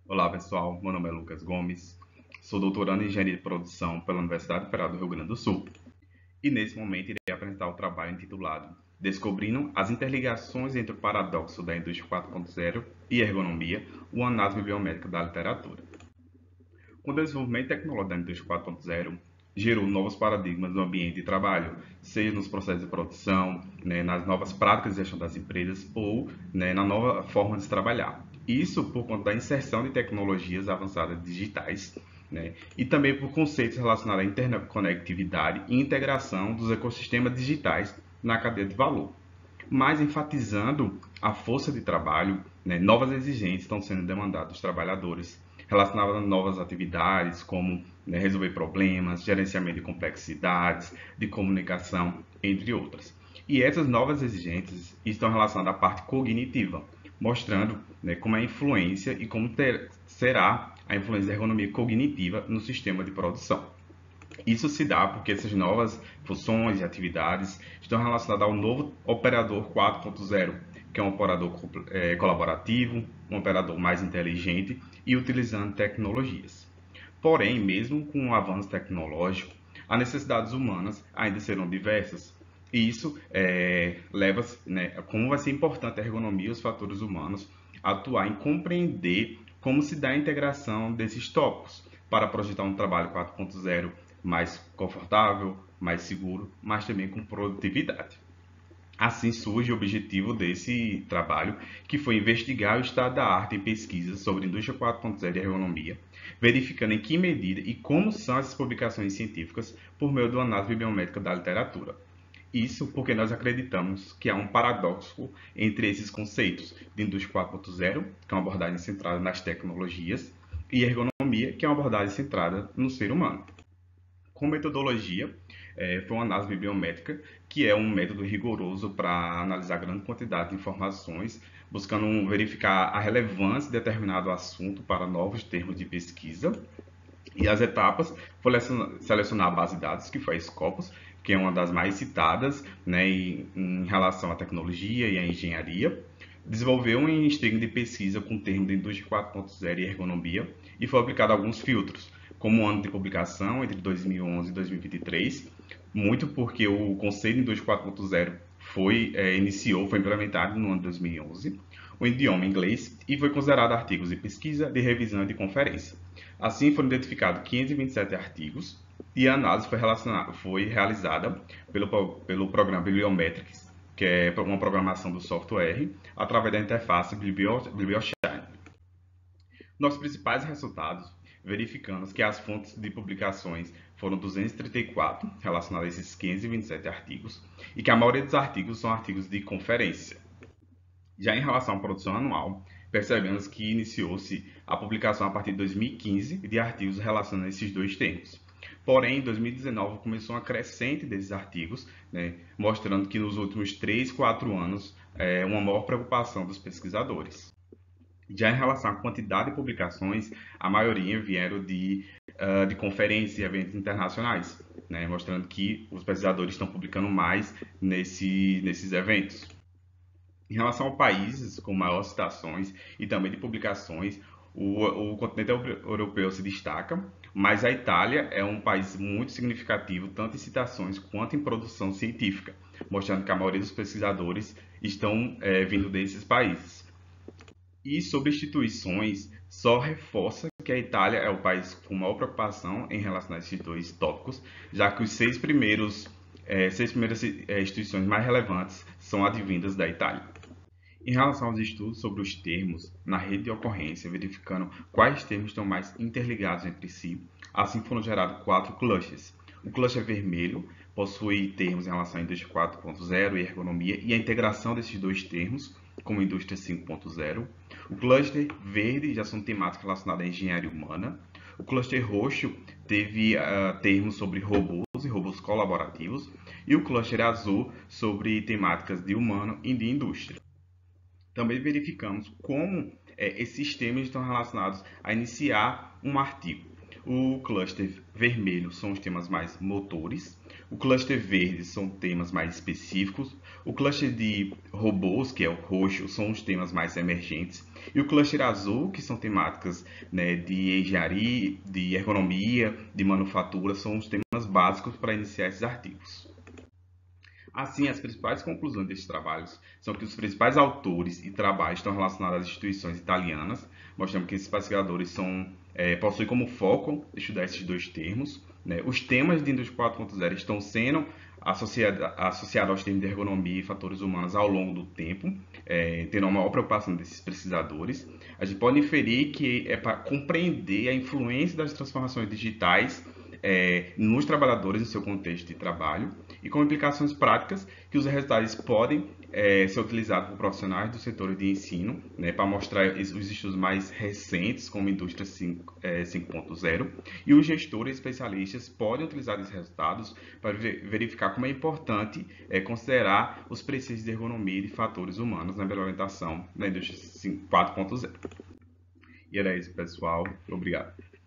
Olá pessoal, meu nome é Lucas Gomes, sou doutorando em Engenharia de Produção pela Universidade Federal do Rio Grande do Sul e nesse momento irei apresentar o trabalho intitulado Descobrindo as interligações entre o paradoxo da indústria 4.0 e ergonomia, o análise biomédica da literatura. Com o desenvolvimento tecnológico da indústria 4.0, gerou novos paradigmas no ambiente de trabalho, seja nos processos de produção, nas novas práticas de gestão das empresas ou na nova forma de se trabalhar. Isso por conta da inserção de tecnologias avançadas digitais, e também por conceitos relacionados à interconectividade e integração dos ecossistemas digitais na cadeia de valor. Mas enfatizando a força de trabalho, novas exigências estão sendo demandadas dos trabalhadores, relacionadas a novas atividades, como resolver problemas, gerenciamento de complexidades, de comunicação, entre outras. E essas novas exigências estão relacionadas à parte cognitiva, mostrando como é a influência e como será a influência da ergonomia cognitiva no sistema de produção. Isso se dá porque essas novas funções e atividades estão relacionadas ao novo operador 4.0, que é um operador colaborativo, um operador mais inteligente e utilizando tecnologias. Porém, mesmo com o avanço tecnológico, as necessidades humanas ainda serão diversas. E isso leva, como vai ser importante a ergonomia e os fatores humanos atuar em compreender como se dá a integração desses tópicos para projetar um trabalho 4.0 mais confortável, mais seguro, mas também com produtividade. Assim surge o objetivo desse trabalho, que foi investigar o estado da arte em pesquisas sobre indústria 4.0 e ergonomia, verificando em que medida e como são essas publicações científicas por meio do análise bibliométrica da literatura. Isso porque nós acreditamos que há um paradoxo entre esses conceitos de indústria 4.0, que é uma abordagem centrada nas tecnologias, e ergonomia, que é uma abordagem centrada no ser humano. Com metodologia, foi uma análise bibliométrica, que é um método rigoroso para analisar grande quantidade de informações, buscando verificar a relevância de determinado assunto para novos termos de pesquisa. E as etapas foram selecionar a base de dados, que foi a Scopus, que é uma das mais citadas em relação à tecnologia e à engenharia. Desenvolveu um estilo de pesquisa com o termo de indústria 4.0 e ergonomia e foi aplicado alguns filtros, como o ano de publicação entre 2011 e 2023, muito porque o conceito de indústria 4.0 foi implementado no ano de 2011, o idioma inglês e foi considerado artigos de pesquisa, de revisão e de conferência. Assim, foram identificados 527 artigos e a análise foi realizada pelo programa Bibliometrics, que é uma programação do software, através da interface Biblioshine. Nossos principais resultados, verificamos que as fontes de publicações foram 234, relacionadas a esses 527 artigos, e que a maioria dos artigos são artigos de conferência. Já em relação à produção anual, percebemos que iniciou-se a publicação a partir de 2015 de artigos relacionados a esses dois termos. Porém, em 2019 começou uma crescente desses artigos, mostrando que nos últimos 3, 4 anos uma maior preocupação dos pesquisadores. Já em relação à quantidade de publicações, a maioria vieram de conferências e eventos internacionais, mostrando que os pesquisadores estão publicando mais nesses eventos. Em relação a países com maiores citações e também de publicações, o continente europeu se destaca, mas a Itália é um país muito significativo, tanto em citações quanto em produção científica, mostrando que a maioria dos pesquisadores estão vindo desses países. E sobre instituições, só reforça que a Itália é o país com maior preocupação em relação a esses dois tópicos, já que os seis primeiras instituições mais relevantes são advindas da Itália. Em relação aos estudos sobre os termos na rede de ocorrência, verificando quais termos estão mais interligados entre si, assim foram gerados 4 clusters. O cluster vermelho possui termos em relação à indústria 4.0 e ergonomia e a integração desses dois termos, como indústria 5.0. O cluster verde já são temáticas relacionadas à engenharia humana. O cluster roxo teve termos sobre robôs e robôs colaborativos. E o cluster azul sobre temáticas de humano e de indústria. Também verificamos como esses temas estão relacionados a iniciar um artigo. O cluster vermelho são os temas mais motores. O cluster verde são temas mais específicos. O cluster de robôs, que é o roxo, são os temas mais emergentes. E o cluster azul, que são temáticas, né, de engenharia, de ergonomia, de manufatura, são os temas básicos para iniciar esses artigos. Assim, as principais conclusões desses trabalhos são que os principais autores e trabalhos estão relacionados às instituições italianas, mostrando que esses pesquisadores possuem como foco estudar esses dois termos, né? Os temas de indústria 4.0 estão sendo associados aos termos de ergonomia e fatores humanos ao longo do tempo, tendo uma maior preocupação desses pesquisadores. A gente pode inferir que é para compreender a influência das transformações digitais nos trabalhadores no seu contexto de trabalho e com implicações práticas que os resultados podem ser utilizados por profissionais do setor de ensino, né, para mostrar os estudos mais recentes, como Indústria 5.0, e os gestores especialistas podem utilizar esses resultados para verificar como é importante considerar os preceitos de ergonomia e de fatores humanos na implementação da Indústria 4.0. E era isso, pessoal. Obrigado.